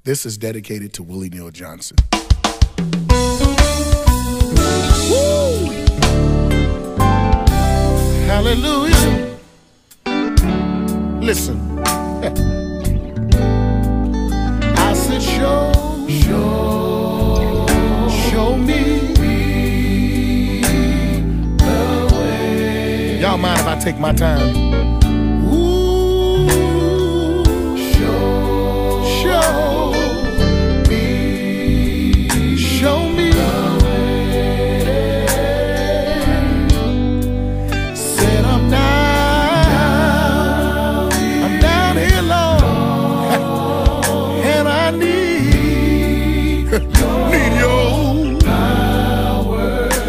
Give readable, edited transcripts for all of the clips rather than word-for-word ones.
This is dedicated to Willie Neal Johnson. Woo! Hallelujah. Listen. I said, show me the way. Y'all mind if I take my time? Ooh, show me the way. Said I'm down here, Lord, and I need your power.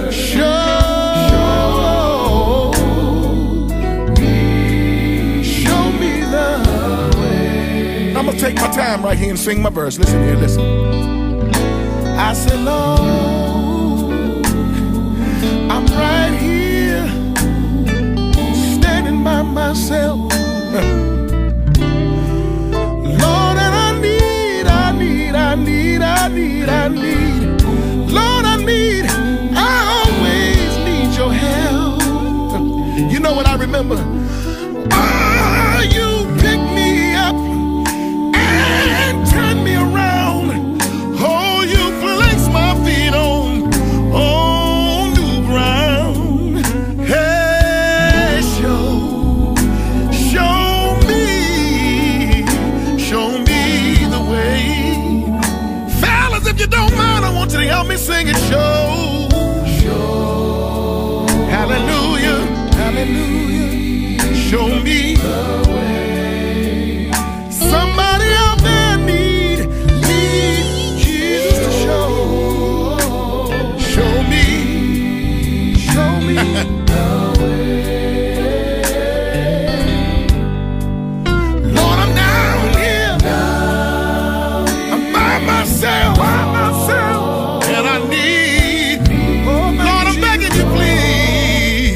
Show me the way. I'm gonna take my time right here and sing my verse. Listen here, listen. I said, Lord, I'm right here, standing by myself. Lord, and I need, Lord, I always need your help. You know what I remember? You picked me up and turned me around. Oh, you placed my feet on new ground. Hey, show me the way. Fellas, if you don't mind, I want you to help me sing it. Hallelujah, hallelujah. Show me the way. Somebody out there need Jesus to show me the way. Lord, I'm down here, I'm by myself, and I need, Lord, I'm begging you, please,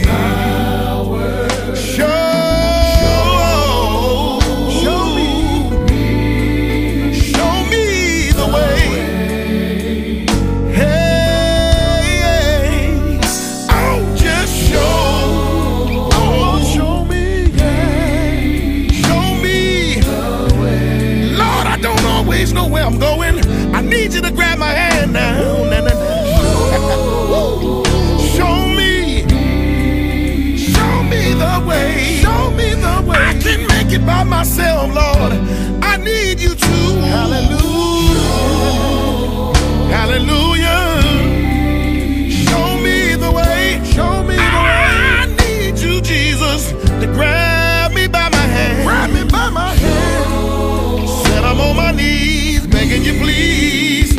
show me the way. Hey, oh, just show me the way. Lord, I don't always know where I'm going. I need you to grab my hand now. Show me the way. I can't make it by myself, Lord. I need you to. Hallelujah. Show me the way. I need you, Jesus, to grab me by my hand. Said I'm on my knees, begging you, please.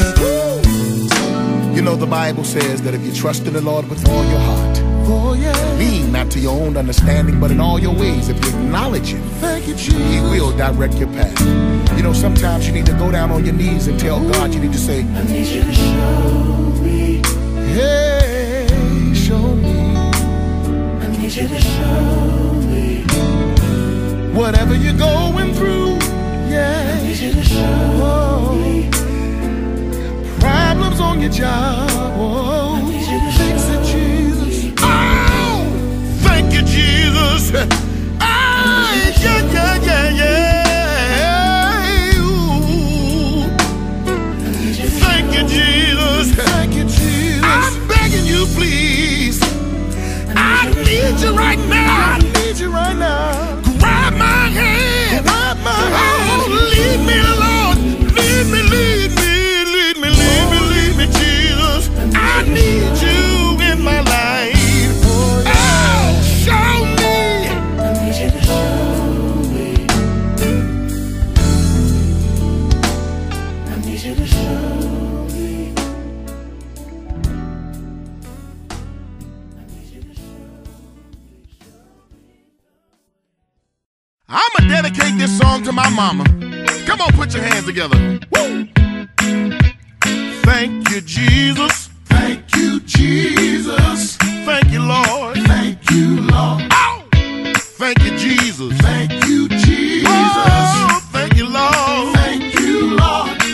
You know the Bible says that if you trust in the Lord with all your heart, lean not to your own understanding, but in all your ways, if you acknowledge Him, He will direct your path. You know, sometimes you need to go down on your knees and tell God, you need to say, I need you to show me. Hey, show me. I need you to show me. Whatever you're going through, yeah. I need you to show me. Problems on your job, oh, fix it, Jesus. Oh, thank you, Jesus. Ah, yeah. Ooh. Thank you, Jesus. I'm begging you, please. I need you right now. Grab my hand. Oh, lead me, Lord. Lead me, Jesus. I need you in my life. Oh, show me. I need you to show me. I need you to show me. I'ma dedicate this song to my mama. Come on, put your hands together. Woo! Thank you, Jesus. Thank you, Jesus. Thank you, Lord. Thank you, Lord. Oh! Thank you, Jesus. Thank you, Jesus. Oh, thank you, Lord. Thank you, Lord.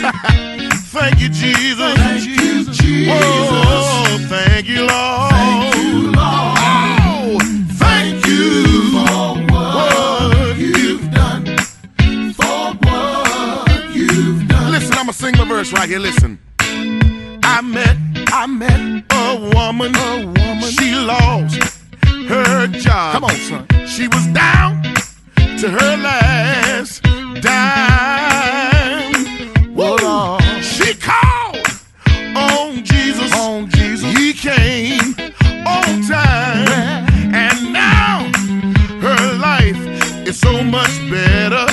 thank you, Jesus. Thank you, Jesus. Oh, thank you, Lord. Thank you, Lord. Oh, thank you for what you've done. For what you've done. Listen, I'ma sing my verse right here. Listen. I met a woman. She lost her job. Come on, son. She was down to her last dime. Whoa. She called on Jesus. He came on time. And now her life is so much better.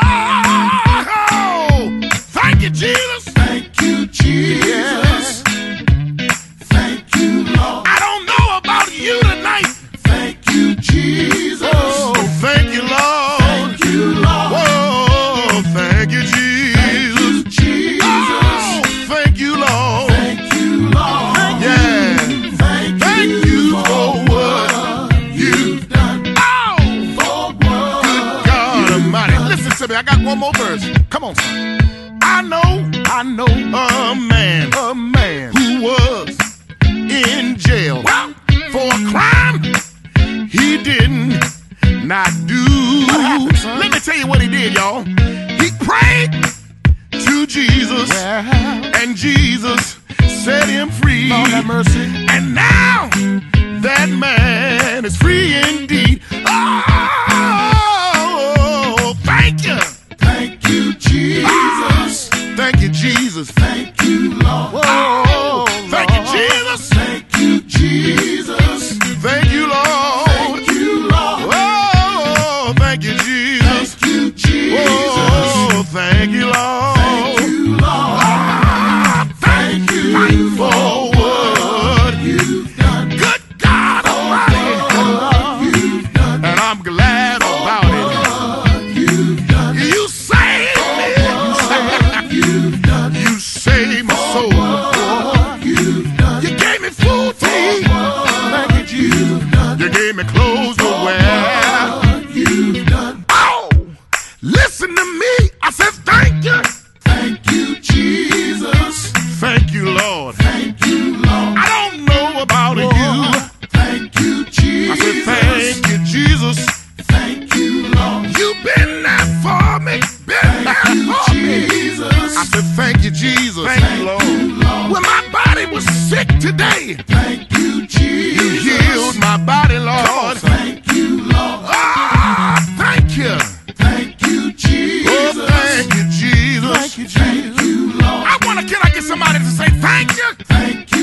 Oh, thank you, Jesus. Thank you, Jesus. Thank you, Lord. I don't know about you tonight. Thank you, Jesus. Oh, thank you, Lord. Thank you, Lord. Oh, thank you, Jesus. Thank you, Jesus. Oh, thank you, Lord. Thank you, Lord. Yeah. Thank you for what you've done. Oh, For what good God Almighty. Listen to me. I got one more verse. Come on, son. I know a man who was in jail for a crime he didn't not do. What happened, son? Let me tell you what he did, y'all. He prayed to Jesus, and Jesus set him free. Lord have mercy. And now that man is free indeed. Oh, thank you. Thank you, Jesus. Thank you, Jesus. Thank you, Lord. Oh, thank you, Jesus. Thank you, Jesus. Thank you, Lord. Thank you, Lord. Oh, thank you, Jesus. Thank you, Jesus. Oh, thank you, Lord. Thank you, Lord. Thank you for what you've done. good God Almighty. You've done. And I'm glad about it. You've done. You saved me. You've done. You saved my soul. You've done. You gave me food to eat. Thank you, Jesus. You gave me clothes to wear. You've done. Oh, listen to me. I said thank you. Thank you, Jesus. Thank you, Lord. Thank you, Lord. I don't know about you. Thank you, I Jesus. said thank you, Jesus. Thank you, Lord. You've been there for me. Been there Thank you, for me. Jesus. I said thank you, Jesus. Thank you, Lord. When my body was sick today, Thank you, Jesus. you healed my body, Lord. Thank you, Lord. Ah, thank you. Thank you, Jesus. Oh, thank you, Jesus. Thank you, Jesus. Thank you, Lord. Can I get somebody to say thank you? Thank